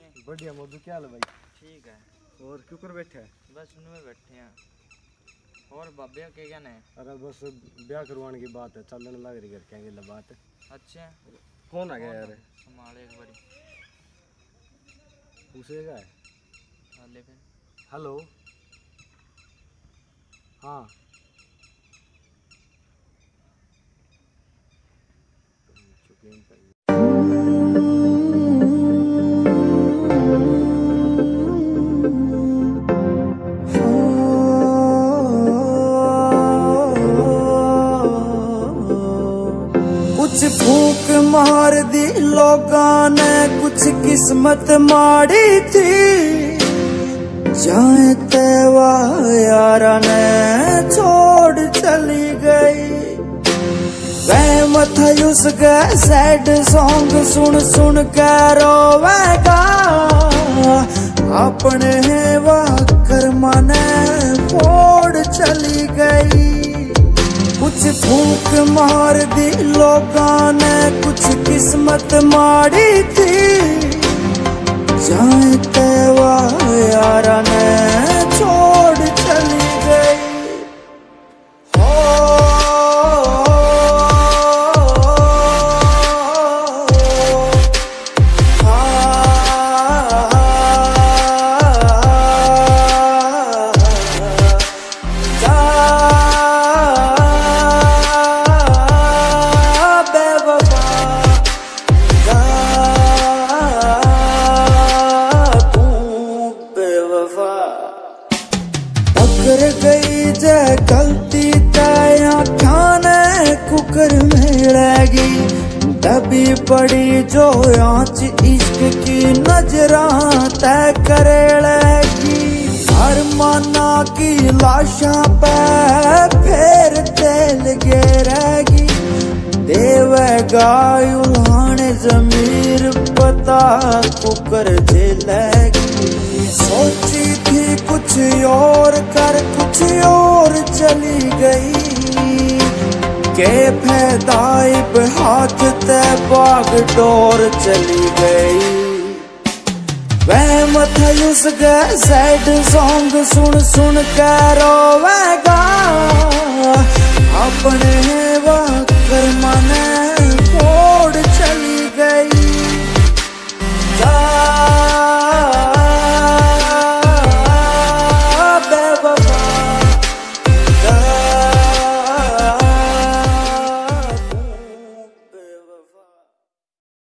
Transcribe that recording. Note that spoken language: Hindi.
बढ़िया मोजू, क्या हाल है भाई? ठीक है। और क्यों कर बैठे हैं? बस उनमें बैठे हैं। और बाबे के क्या है? अरे बस ब्याह करवाने की बात है, चलने लग रही घर कहेंगे ला बात। अच्छा कौन आ गया यार? संभाले एक बारी पूछेगा है। ले फिर। हेलो, हाँ कुछ फूक मार दी लोगां ने, कुछ किस्मत माड़ी थी। जाए तेवा यारा ने छोड़ चली गई। वहम था उसका सैड सॉन्ग सुन सुन के रोवेगा। अपने वाह कर्मा ने फोड़ चली गई। कुछ फूक मार दी लोगां ने, कुछ किस्मत माड़ी थी। जाए तेवा यारा ने छोड़ चली गई। गई जे गलती तया खाने कुकर में लगी। दबी पड़ी जो आँच इश्क की नजरां तय करे लगी। हर माना की लाशा पे फिर तेल गिरेगी। देवेगा उल्हाने जमीर पता कुकर झेलेगी। सोची थी कुछ और कर कुछ और चली गई। के फैदाइब हाथ ते बाग डोर चली गई। वहम था उसका सैड सॉन्ग सुन सुन के रोवेगा। अपने वाह कर्मा ने